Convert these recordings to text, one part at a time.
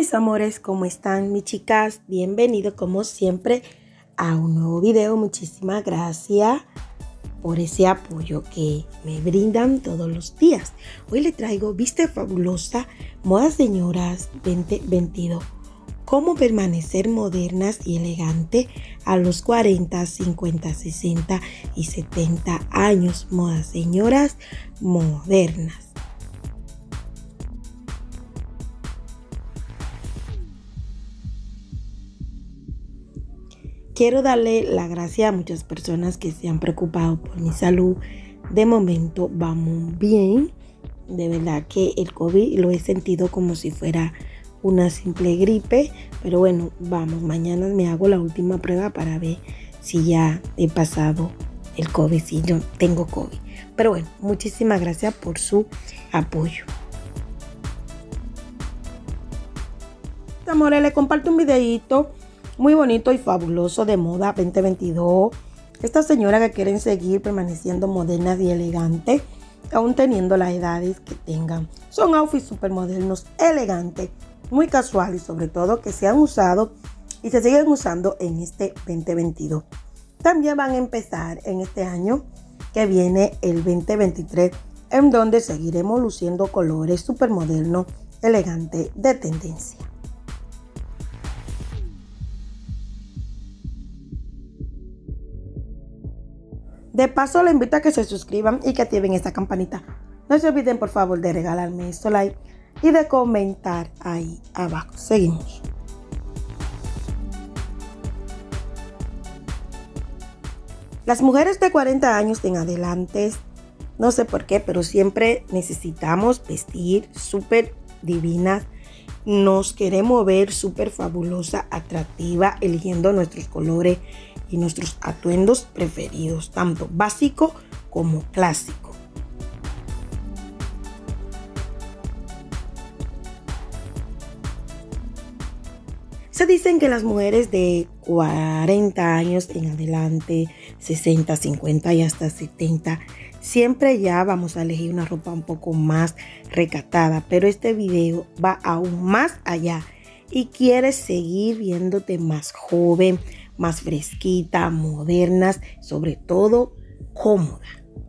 mis amores, ¿cómo están mis chicas? Bienvenidos como siempre a un nuevo video. Muchísimas gracias por ese apoyo que me brindan todos los días. Hoy les traigo Viste Fabulosa, Moda Señoras 2022. Cómo permanecer modernas y elegantes a los 40, 50, 60 y 70 años. Moda Señoras modernas. Quiero darle la gracia a muchas personas que se han preocupado por mi salud. De momento vamos bien. De verdad que el COVID lo he sentido como si fuera una simple gripe. Pero bueno, vamos, mañana me hago la última prueba para ver si ya he pasado el COVID, si yo tengo COVID. Pero bueno, muchísimas gracias por su apoyo. Amores, les comparto un videito muy bonito y fabuloso de moda 2022. Estas señoras que quieren seguir permaneciendo modernas y elegantes, aún teniendo las edades que tengan. Son outfits súper modernos, elegantes, muy casuales, sobre todo que se han usado y se siguen usando en este 2022. También van a empezar en este año que viene, el 2023, en donde seguiremos luciendo colores súper modernos, elegantes, de tendencia. De paso, les invito a que se suscriban y que activen esta campanita. No se olviden, por favor, de regalarme este like y de comentar ahí abajo. Seguimos. Las mujeres de 40 años en adelante, no sé por qué, pero siempre necesitamos vestir súper divinas. Nos queremos ver súper fabulosa, atractiva, eligiendo nuestros colores y nuestros atuendos preferidos, tanto básico como clásico. Se dicen que las mujeres de 40 años en adelante, 60, 50 y hasta 70, siempre ya vamos a elegir una ropa un poco más recatada, pero este video va aún más allá y quieres seguir viéndote más joven, más fresquita, modernas, sobre todo cómoda.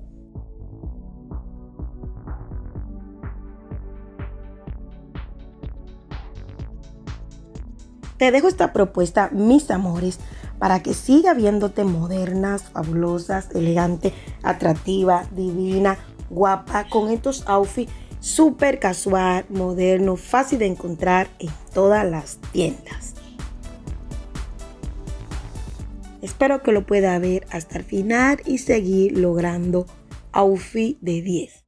Te dejo esta propuesta, mis amores, para que siga viéndote modernas, fabulosas, elegante, atractiva, divina, guapa, con estos outfits súper casual, moderno, fácil de encontrar en todas las tiendas. Espero que lo pueda ver hasta el final y seguir logrando outfit de 10.